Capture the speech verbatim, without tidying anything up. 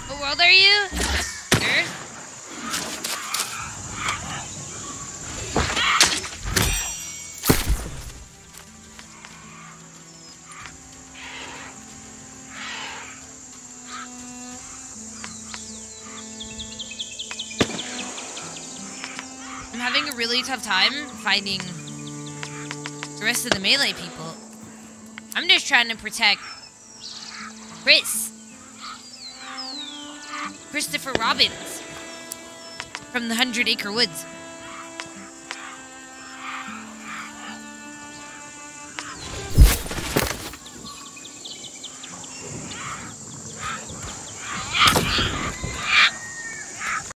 What world are you? Earth? I'm having a really tough time finding the rest of the melee people. I'm just trying to protect Chris. Christopher Robbins from the Hundred Acre Woods.